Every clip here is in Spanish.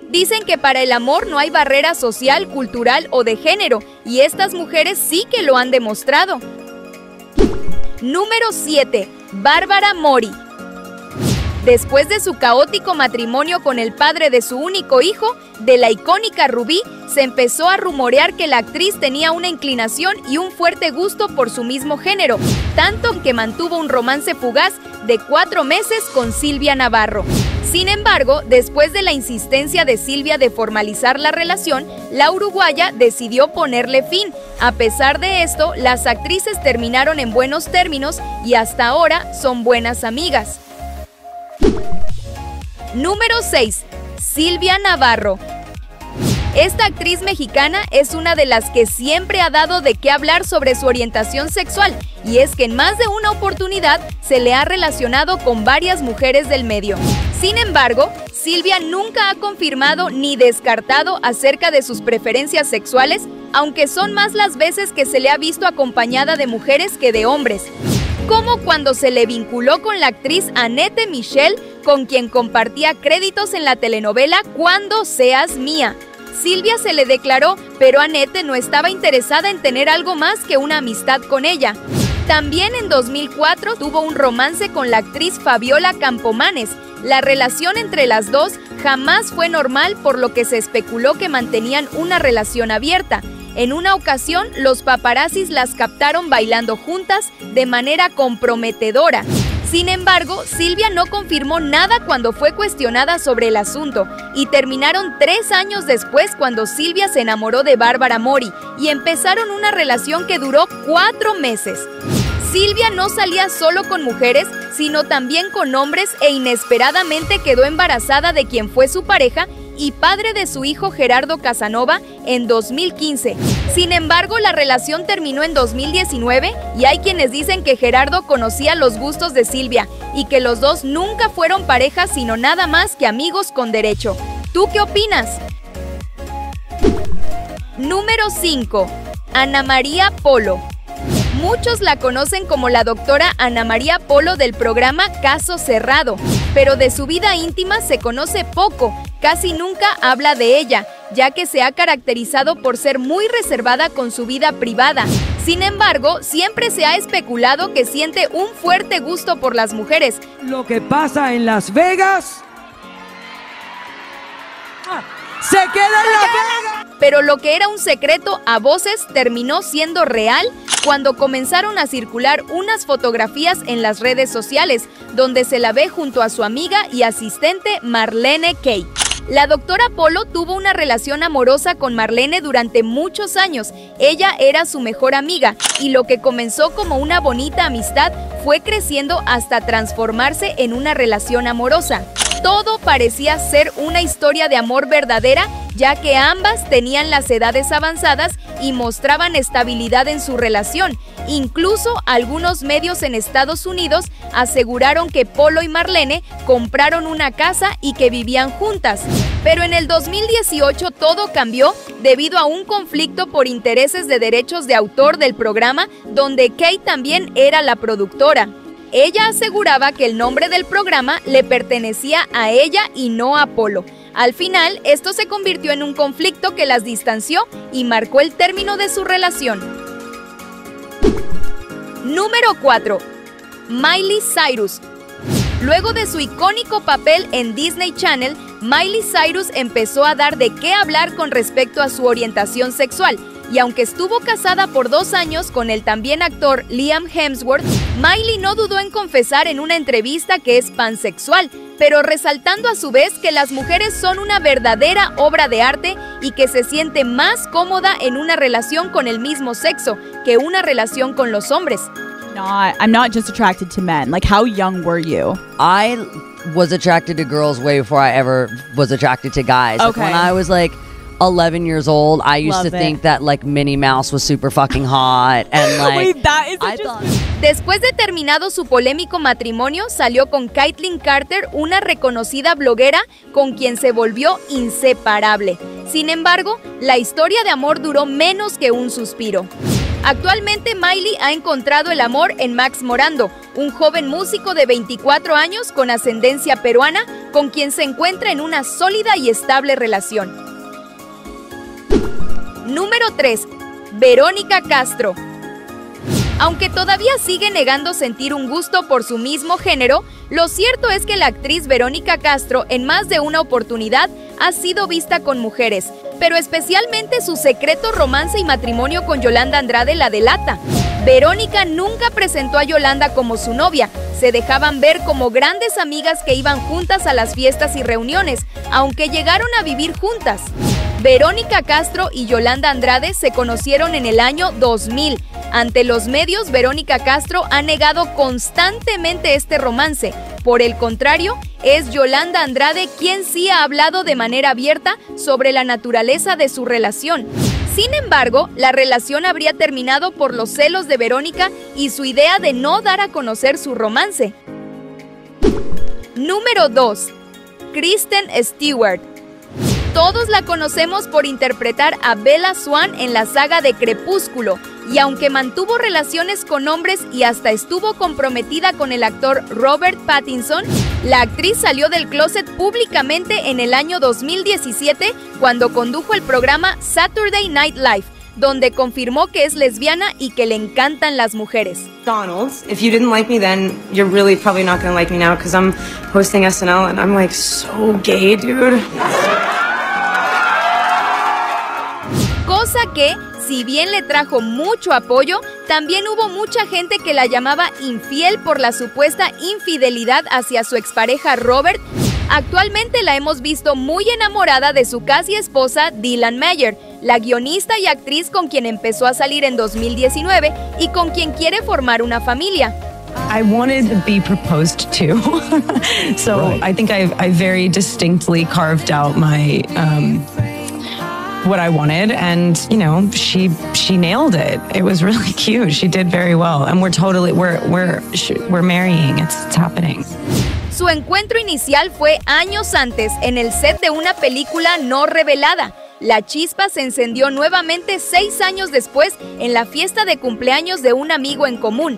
Dicen que para el amor no hay barrera social, cultural o de género, y estas mujeres sí que lo han demostrado. Número 7. Bárbara Mori. Después de su caótico matrimonio con el padre de su único hijo, de la icónica Rubí, se empezó a rumorear que la actriz tenía una inclinación y un fuerte gusto por su mismo género, tanto que mantuvo un romance fugaz de 4 meses con Silvia Navarro. Sin embargo, después de la insistencia de Silvia de formalizar la relación, la uruguaya decidió ponerle fin. A pesar de esto, las actrices terminaron en buenos términos y hasta ahora son buenas amigas. Número 6. Silvia Navarro. Esta actriz mexicana es una de las que siempre ha dado de qué hablar sobre su orientación sexual, y es que en más de una oportunidad se le ha relacionado con varias mujeres del medio. Sin embargo, Silvia nunca ha confirmado ni descartado acerca de sus preferencias sexuales, aunque son más las veces que se le ha visto acompañada de mujeres que de hombres, como cuando se le vinculó con la actriz Annette Michel, con quien compartía créditos en la telenovela Cuando seas mía. Silvia se le declaró, pero Annette no estaba interesada en tener algo más que una amistad con ella. También en 2004 tuvo un romance con la actriz Fabiola Campomanes. La relación entre las dos jamás fue normal, por lo que se especuló que mantenían una relación abierta. En una ocasión, los paparazzis las captaron bailando juntas de manera comprometedora. Sin embargo, Silvia no confirmó nada cuando fue cuestionada sobre el asunto, y terminaron 3 años después, cuando Silvia se enamoró de Bárbara Mori y empezaron una relación que duró 4 meses. Silvia no salía solo con mujeres, sino también con hombres, e inesperadamente quedó embarazada de quien fue su pareja y padre de su hijo Gerardo Casanova en 2015. Sin embargo, la relación terminó en 2019 y hay quienes dicen que Gerardo conocía los gustos de Silvia y que los dos nunca fueron pareja, sino nada más que amigos con derecho. ¿Tú qué opinas? Número 5. Ana María Polo. Muchos la conocen como la doctora Ana María Polo del programa Caso Cerrado, pero de su vida íntima se conoce poco, casi nunca habla de ella, ya que se ha caracterizado por ser muy reservada con su vida privada. Sin embargo, siempre se ha especulado que siente un fuerte gusto por las mujeres. Lo que pasa en Las Vegas se queda en Las Vegas. Pero lo que era un secreto a voces terminó siendo real cuando comenzaron a circular unas fotografías en las redes sociales, donde se la ve junto a su amiga y asistente Marlene Kaye. La doctora Polo tuvo una relación amorosa con Marlene durante muchos años. Ella era su mejor amiga, y lo que comenzó como una bonita amistad fue creciendo hasta transformarse en una relación amorosa. Todo parecía ser una historia de amor verdadera, ya que ambas tenían las edades avanzadas y mostraban estabilidad en su relación. Incluso algunos medios en Estados Unidos aseguraron que Polo y Marlene compraron una casa y que vivían juntas. Pero en el 2018 todo cambió debido a un conflicto por intereses de derechos de autor del programa, donde Kaye también era la productora. Ella aseguraba que el nombre del programa le pertenecía a ella y no a Polo. Al final, esto se convirtió en un conflicto que las distanció y marcó el término de su relación. Número 4. Miley Cyrus. Luego de su icónico papel en Disney Channel, Miley Cyrus empezó a dar de qué hablar con respecto a su orientación sexual. Y aunque estuvo casada por 2 años con el también actor Liam Hemsworth, Miley no dudó en confesar en una entrevista que es pansexual, pero resaltando a su vez que las mujeres son una verdadera obra de arte y que se siente más cómoda en una relación con el mismo sexo que una relación con los hombres. I'm not just attracted to men. Like, how young were you? I was attracted to girls way before I ever was attracted to guys. Okay. Like, when I was like 11 years old, I used to think that like Minnie Mouse was super fucking hot and like Wait, that is such a... Después de terminado su polémico matrimonio, salió con Caitlyn Carter, una reconocida bloguera con quien se volvió inseparable. Sin embargo, la historia de amor duró menos que un suspiro. Actualmente Miley ha encontrado el amor en Max Morando, un joven músico de 24 años con ascendencia peruana, con quien se encuentra en una sólida y estable relación. Número 3. Verónica Castro. Aunque todavía sigue negando sentir un gusto por su mismo género, lo cierto es que la actriz Verónica Castro en más de una oportunidad ha sido vista con mujeres, pero especialmente su secreto romance y matrimonio con Yolanda Andrade la delata. Verónica nunca presentó a Yolanda como su novia, se dejaban ver como grandes amigas que iban juntas a las fiestas y reuniones, aunque llegaron a vivir juntas. Verónica Castro y Yolanda Andrade se conocieron en el año 2000. Ante los medios, Verónica Castro ha negado constantemente este romance. Por el contrario, es Yolanda Andrade quien sí ha hablado de manera abierta sobre la naturaleza de su relación. Sin embargo, la relación habría terminado por los celos de Verónica y su idea de no dar a conocer su romance. Número 2. Kristen Stewart. Todos la conocemos por interpretar a Bella Swan en la saga de Crepúsculo, y aunque mantuvo relaciones con hombres y hasta estuvo comprometida con el actor Robert Pattinson, la actriz salió del closet públicamente en el año 2017 cuando condujo el programa Saturday Night Live, donde confirmó que es lesbiana y que le encantan las mujeres. McDonald's, if you didn't like me then, you're really probably not gonna like me now because I'm hosting SNL and I'm like so gay, dude. Cosa que, si bien le trajo mucho apoyo, también hubo mucha gente que la llamaba infiel por la supuesta infidelidad hacia su expareja Robert. Actualmente la hemos visto muy enamorada de su casi esposa Dylan Meyer, la guionista y actriz con quien empezó a salir en 2019 y con quien quiere formar una familia. I wanted to be proposed to, so I think I very distinctly carved out my what I wanted, and you know, she nailed it. It was really cute. She did very well, and we're marrying. It's happening. Su encuentro inicial fue años antes, en el set de una película no revelada. La chispa se encendió nuevamente 6 años después en la fiesta de cumpleaños de un amigo en común.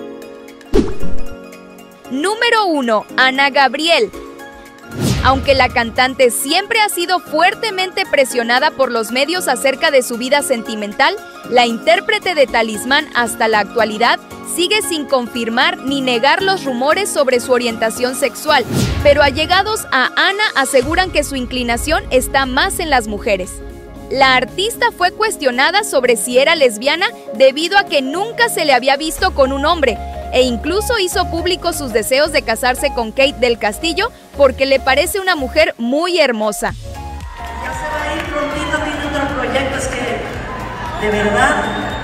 Número 1. Ana Gabriel. Aunque la cantante siempre ha sido fuertemente presionada por los medios acerca de su vida sentimental, la intérprete de Talismán hasta la actualidad sigue sin confirmar ni negar los rumores sobre su orientación sexual, pero allegados a Ana aseguran que su inclinación está más en las mujeres. La artista fue cuestionada sobre si era lesbiana debido a que nunca se le había visto con un hombre, e incluso hizo público sus deseos de casarse con Kate del Castillo porque le parece una mujer muy hermosa. Ya se va a ir prontito, tiene otros proyectos que de verdad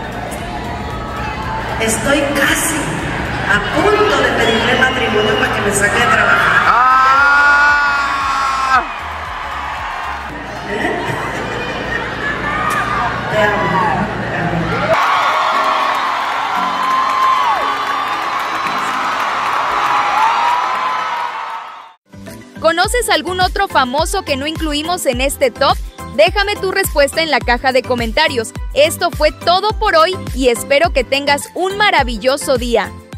estoy casi a punto de pedirle matrimonio para que me saque de trabajar. Te amo. ¿Conoces algún otro famoso que no incluimos en este top? Déjame tu respuesta en la caja de comentarios. Esto fue todo por hoy y espero que tengas un maravilloso día.